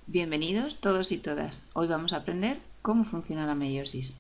Bienvenidos todos y todas. Hoy vamos a aprender cómo funciona la meiosis.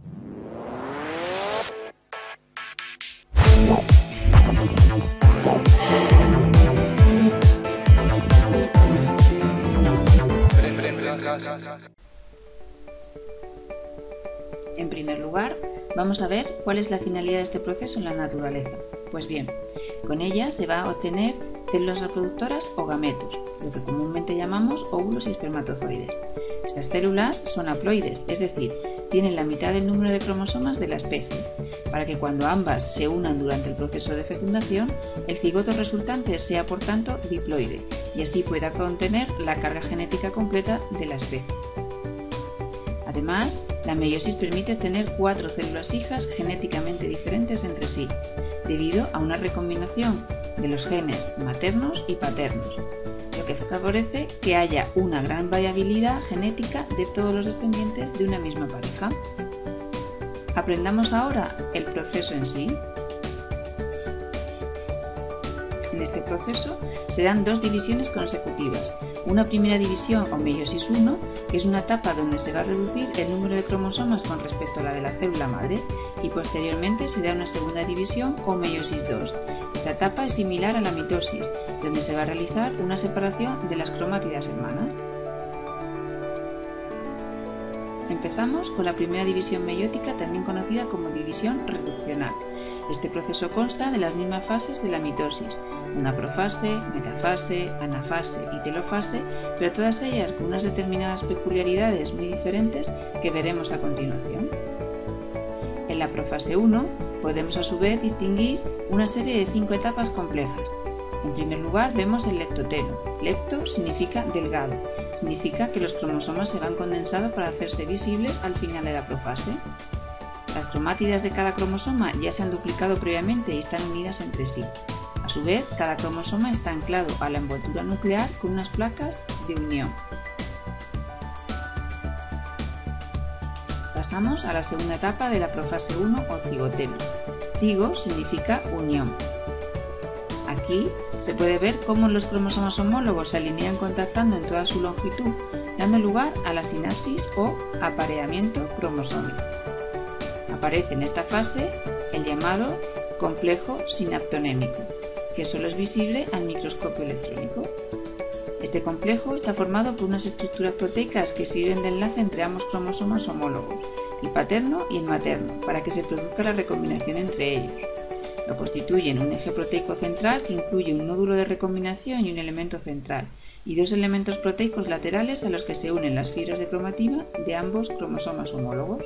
En primer lugar, vamos a ver cuál es la finalidad de este proceso en la naturaleza. Pues bien, con ella se va a obtener células reproductoras o gametos, lo que comúnmente llamamos óvulos y espermatozoides. Estas células son haploides, es decir, tienen la mitad del número de cromosomas de la especie, para que cuando ambas se unan durante el proceso de fecundación, el cigoto resultante sea por tanto diploide y así pueda contener la carga genética completa de la especie. Además, la meiosis permite obtener 4 células hijas genéticamente diferentes entre sí, debido a una recombinación de los genes maternos y paternos, lo que favorece que haya una gran variabilidad genética de todos los descendientes de una misma pareja. Aprendamos ahora el proceso en sí. En este proceso se dan 2 divisiones consecutivas. Una primera división o meiosis 1, que es una etapa donde se va a reducir el número de cromosomas con respecto a la de la célula madre, y posteriormente se da una segunda división o meiosis 2. Esta etapa es similar a la mitosis, donde se va a realizar una separación de las cromátidas hermanas. Empezamos con la primera división meiótica, también conocida como división reduccional. Este proceso consta de las mismas fases de la mitosis, una profase, metafase, anafase y telofase, pero todas ellas con unas determinadas peculiaridades muy diferentes que veremos a continuación. En la profase 1 podemos a su vez distinguir una serie de 5 etapas complejas. En primer lugar vemos el leptoteno. Lepto significa delgado, significa que los cromosomas se van condensando para hacerse visibles al final de la profase. Las cromátidas de cada cromosoma ya se han duplicado previamente y están unidas entre sí. A su vez, cada cromosoma está anclado a la envoltura nuclear con unas placas de unión. Pasamos a la segunda etapa de la profase 1 o cigoteno. Cigo significa unión. Aquí se puede ver cómo los cromosomas homólogos se alinean contactando en toda su longitud, dando lugar a la sinapsis o apareamiento cromosómico. Aparece en esta fase el llamado complejo sinaptonémico, que solo es visible al microscopio electrónico. Este complejo está formado por unas estructuras proteicas que sirven de enlace entre ambos cromosomas homólogos, el paterno y el materno, para que se produzca la recombinación entre ellos. Lo constituyen un eje proteico central que incluye un nódulo de recombinación y un elemento central, y 2 elementos proteicos laterales a los que se unen las fibras de cromatina de ambos cromosomas homólogos.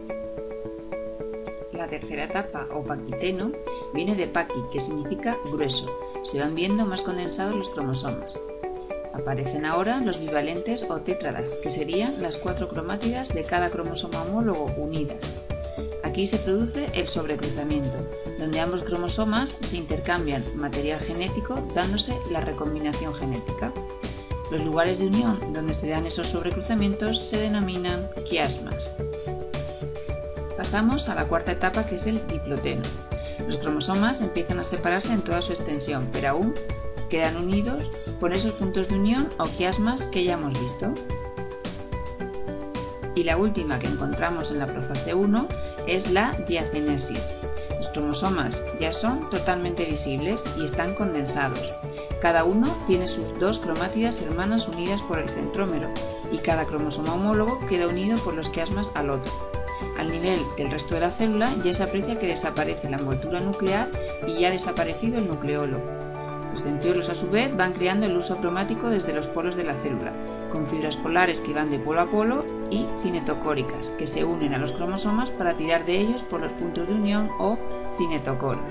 La tercera etapa, o paquiteno, viene de paqui, que significa grueso. Se van viendo más condensados los cromosomas. Aparecen ahora los bivalentes o tétradas, que serían las 4 cromátidas de cada cromosoma homólogo unidas. Aquí se produce el sobrecruzamiento, donde ambos cromosomas se intercambian material genético dándose la recombinación genética. Los lugares de unión donde se dan esos sobrecruzamientos se denominan quiasmas. Pasamos a la cuarta etapa, que es el diploteno. Los cromosomas empiezan a separarse en toda su extensión, pero aún quedan unidos por esos puntos de unión o quiasmas que ya hemos visto. Y la última que encontramos en la profase 1 es la diacinesis. Los cromosomas ya son totalmente visibles y están condensados. Cada uno tiene sus 2 cromátidas hermanas unidas por el centrómero y cada cromosoma homólogo queda unido por los quiasmas al otro. Al nivel del resto de la célula ya se aprecia que desaparece la envoltura nuclear y ya ha desaparecido el nucleolo. Los centriolos a su vez van creando el uso cromático desde los polos de la célula, con fibras polares que van de polo a polo y cinetocóricas, que se unen a los cromosomas para tirar de ellos por los puntos de unión o cinetocoros.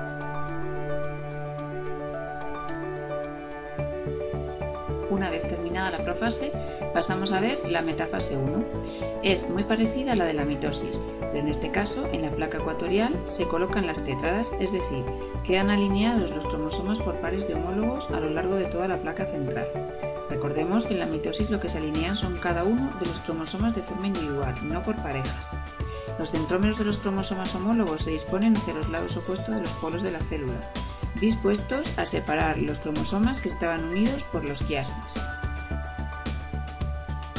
Una vez terminada la profase, pasamos a ver la metafase 1. Es muy parecida a la de la mitosis, pero en este caso, en la placa ecuatorial se colocan las tétradas, es decir, quedan alineados los cromosomas por pares de homólogos a lo largo de toda la placa central. Recordemos que en la mitosis lo que se alinean son cada uno de los cromosomas de forma individual, no por parejas. Los centrómeros de los cromosomas homólogos se disponen hacia los lados opuestos de los polos de la célula, dispuestos a separar los cromosomas que estaban unidos por los quiasmas.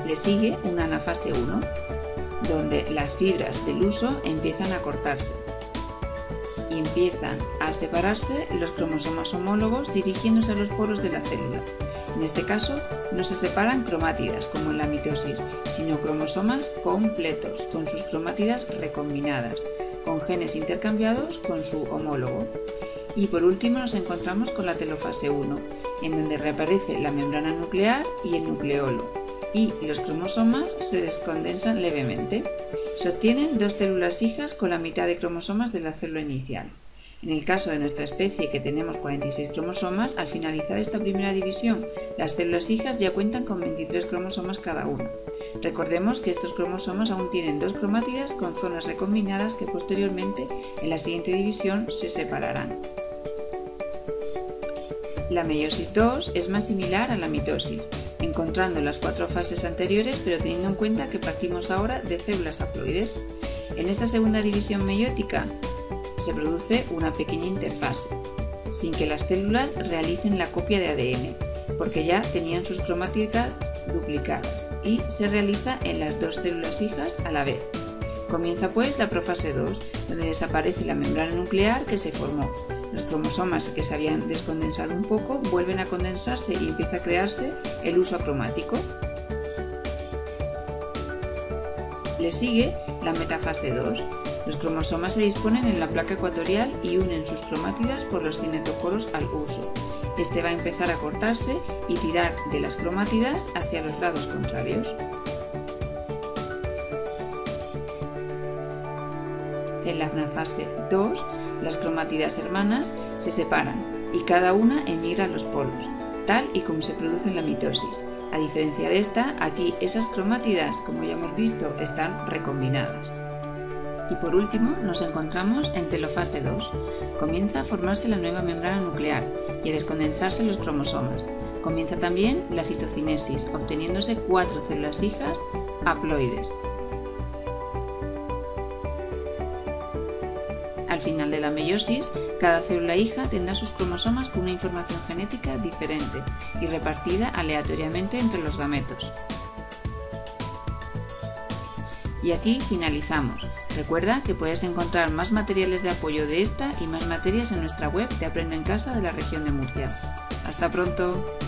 Le sigue una anafase 1, donde las fibras del huso empiezan a cortarse y empiezan a separarse los cromosomas homólogos dirigiéndose a los polos de la célula. En este caso, no se separan cromátidas como en la mitosis, sino cromosomas completos, con sus cromátidas recombinadas, con genes intercambiados con su homólogo. Y por último nos encontramos con la telofase 1, en donde reaparece la membrana nuclear y el nucleolo, y los cromosomas se descondensan levemente. Se obtienen dos células hijas con la mitad de cromosomas de la célula inicial. En el caso de nuestra especie, que tenemos 46 cromosomas, al finalizar esta primera división, las células hijas ya cuentan con 23 cromosomas cada una. Recordemos que estos cromosomas aún tienen dos cromátidas con zonas recombinadas que posteriormente, en la siguiente división, se separarán. La meiosis 2 es más similar a la mitosis, encontrando las 4 fases anteriores, pero teniendo en cuenta que partimos ahora de células haploides. En esta segunda división meiótica se produce una pequeña interfase, sin que las células realicen la copia de ADN, porque ya tenían sus cromátidas duplicadas, y se realiza en las dos células hijas a la vez. Comienza pues la profase 2, donde desaparece la membrana nuclear que se formó. Los cromosomas que se habían descondensado un poco vuelven a condensarse y empieza a crearse el huso acromático. Le sigue la metafase 2. Los cromosomas se disponen en la placa ecuatorial y unen sus cromátidas por los cinetocoros al huso. Este va a empezar a cortarse y tirar de las cromátidas hacia los lados contrarios. En la anafase 2, las cromátidas hermanas se separan y cada una emigra a los polos, tal y como se produce en la mitosis. A diferencia de esta, aquí esas cromátidas, como ya hemos visto, están recombinadas. Y por último nos encontramos en telofase 2. Comienza a formarse la nueva membrana nuclear y a descondensarse los cromosomas. Comienza también la citocinesis, obteniéndose 4 células hijas haploides. Al final de la meiosis, cada célula hija tendrá sus cromosomas con una información genética diferente y repartida aleatoriamente entre los gametos. Y aquí finalizamos. Recuerda que puedes encontrar más materiales de apoyo de esta y más materias en nuestra web de Aprende en Casa de la región de Murcia. ¡Hasta pronto!